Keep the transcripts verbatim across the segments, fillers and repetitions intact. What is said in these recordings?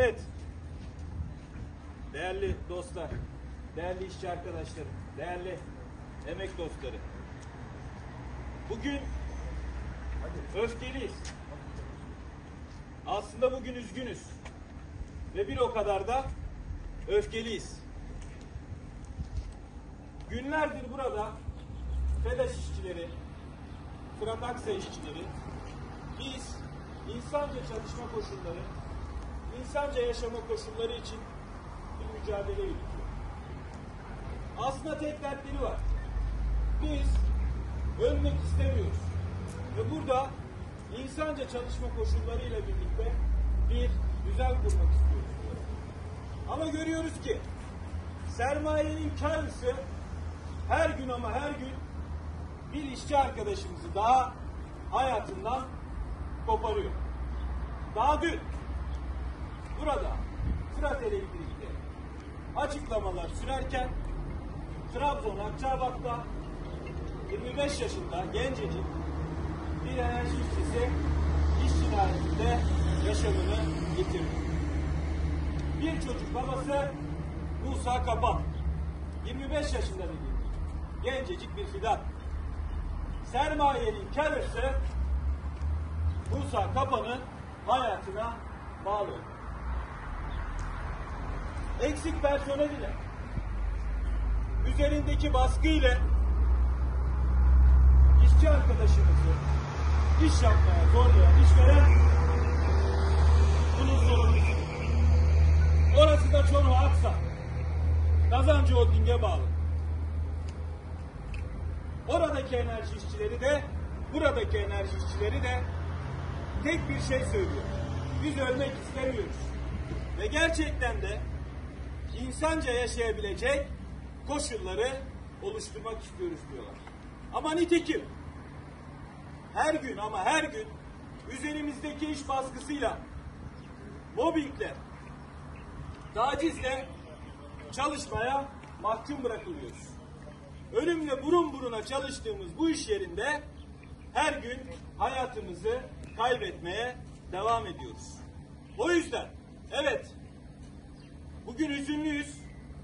Evet, değerli dostlar, değerli işçi arkadaşlarım, değerli emek dostları. Bugün öfkeliyiz. Aslında bugün üzgünüz. Ve bir o kadar da öfkeliyiz. Günlerdir burada FEDAŞ işçileri, Fırat Aksa işçileri, biz insanca çalışma koşulları, insanca yaşama koşulları için bir mücadele yürütüyor. Aslında tek dertleri var. Biz ölmek istemiyoruz. Ve burada insanca çalışma koşullarıyla birlikte bir düzen kurmak istiyoruz. Ama görüyoruz ki sermayenin karısı her gün ama her gün bir işçi arkadaşımızı daha hayatından koparıyor. Daha dün burada Fırat Elektrik'te açıklamalar sürerken Trabzon Akçabat'ta yirmi beş yaşında gencecik bir enerji işçisi iş cinayetinde yaşamını yitirdi. Bir çocuk babası Musa Kapan, yirmi beş yaşında bir gencecik bir fidan. Sermayenin karısı Musa Kapan'ın hayatına bağlı. Eksik personel ile, üzerindeki baskı ile işçi arkadaşımızı iş yapmaya zorlayan işveren bunun sorumlusu. Orası da Çorlu Aksa, Kazancı Holding'e bağlı. Oradaki enerji işçileri de, buradaki enerji işçileri de tek bir şey söylüyor. Biz ölmek istemiyoruz. Ve gerçekten de insanca yaşayabilecek koşulları oluşturmak istiyoruz diyorlar. Ama nitekim her gün ama her gün üzerimizdeki iş baskısıyla, mobbingle, tacizle çalışmaya mahkum bırakılıyoruz. Ölümle burun buruna çalıştığımız bu iş yerinde her gün hayatımızı kaybetmeye devam ediyoruz. O yüzden evet, bugün üzünlüyüz.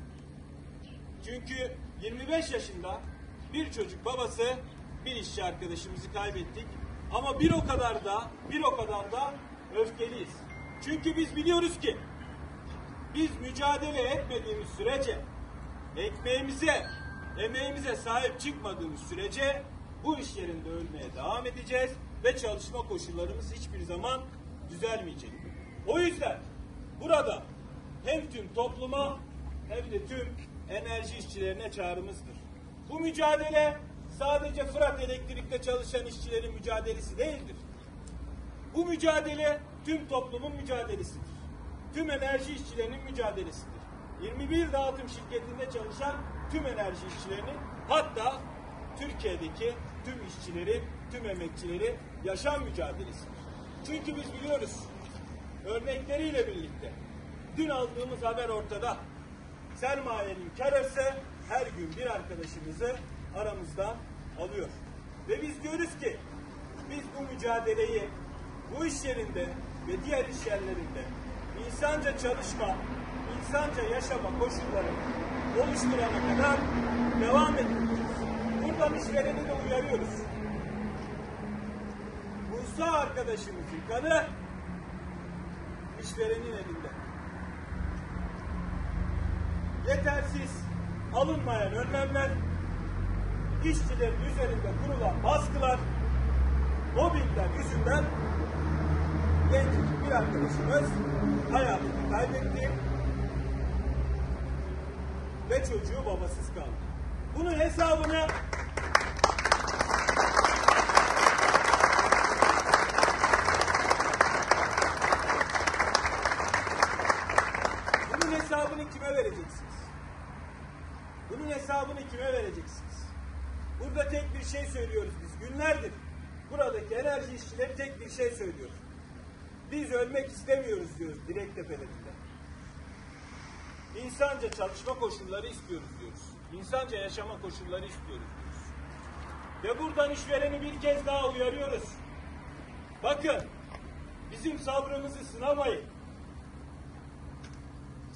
Çünkü yirmi beş yaşında bir çocuk babası bir işçi arkadaşımızı kaybettik. Ama bir o kadar da bir o kadar da öfkeliyiz. Çünkü biz biliyoruz ki biz mücadele etmediğimiz sürece, ekmeğimize, emeğimize sahip çıkmadığımız sürece bu iş yerinde ölmeye devam edeceğiz ve çalışma koşullarımız hiçbir zaman düzelmeyecek. O yüzden burada hem tüm topluma hem de tüm enerji işçilerine çağrımızdır. Bu mücadele sadece Fırat Elektrik'te çalışan işçilerin mücadelesi değildir. Bu mücadele tüm toplumun mücadelesidir. Tüm enerji işçilerinin mücadelesidir. yirmi bir dağıtım şirketinde çalışan tüm enerji işçilerinin, hatta Türkiye'deki tüm işçileri, tüm emekçileri yaşam mücadelesidir. Çünkü biz biliyoruz, örnekleriyle birlikte dün aldığımız haber ortada. Sermayenin karısı her gün bir arkadaşımızı aramızdan alıyor. Ve biz diyoruz ki biz bu mücadeleyi bu iş yerinde ve diğer iş yerlerinde insanca çalışma, insanca yaşama koşulları oluşturana kadar devam ediyoruz. Buradan işvereni de uyarıyoruz. Musa arkadaşımızın kanı işverenin elinde. Yetersiz, alınmayan önlemler, işçilerin üzerinde kurulan baskılar, mobbingler yüzünden gencecik bir arkadaşımız hayatını kaybetti ve çocuğu babasız kaldı. Bunun hesabını bunun hesabını kime vereceksiniz? Bunun hesabını kime vereceksiniz? Burada tek bir şey söylüyoruz biz. Günlerdir buradaki enerji işçileri tek bir şey söylüyor. Biz ölmek istemiyoruz diyoruz Direktepe'de. İnsanca çalışma koşulları istiyoruz diyoruz. İnsanca yaşama koşulları istiyoruz diyoruz. Ve buradan işvereni bir kez daha uyarıyoruz. Bakın, bizim sabrımızı sınamayın.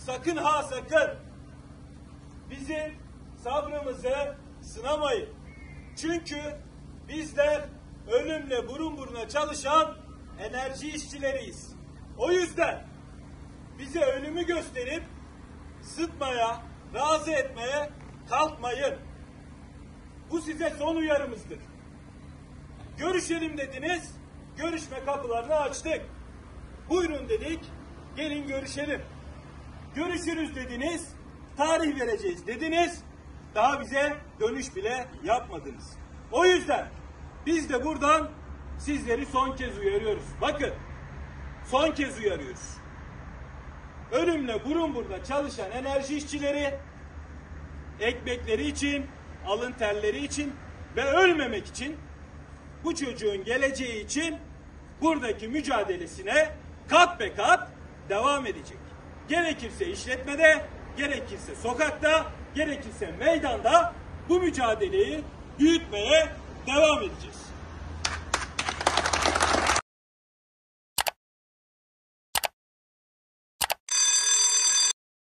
sakın ha sakın bizim sabrımızı sınamayın. Çünkü bizler ölümle burun buruna çalışan enerji işçileriyiz. O yüzden bize ölümü gösterip sıtmaya, razı etmeye kalkmayın. Bu size son uyarımızdır. Görüşelim dediniz, görüşme kapılarını açtık. Buyurun dedik, gelin görüşelim. Görüşürüz dediniz, tarih vereceğiz dediniz, daha bize dönüş bile yapmadınız. O yüzden biz de buradan sizleri son kez uyarıyoruz. Bakın, son kez uyarıyoruz. Ölümle burun buruna çalışan enerji işçileri, ekmekleri için, alın terleri için ve ölmemek için, bu çocuğun geleceği için buradaki mücadelesine kat be kat devam edecek. Gerekirse işletmede, gerekirse sokakta, gerekirse meydanda bu mücadeleyi büyütmeye devam edeceğiz.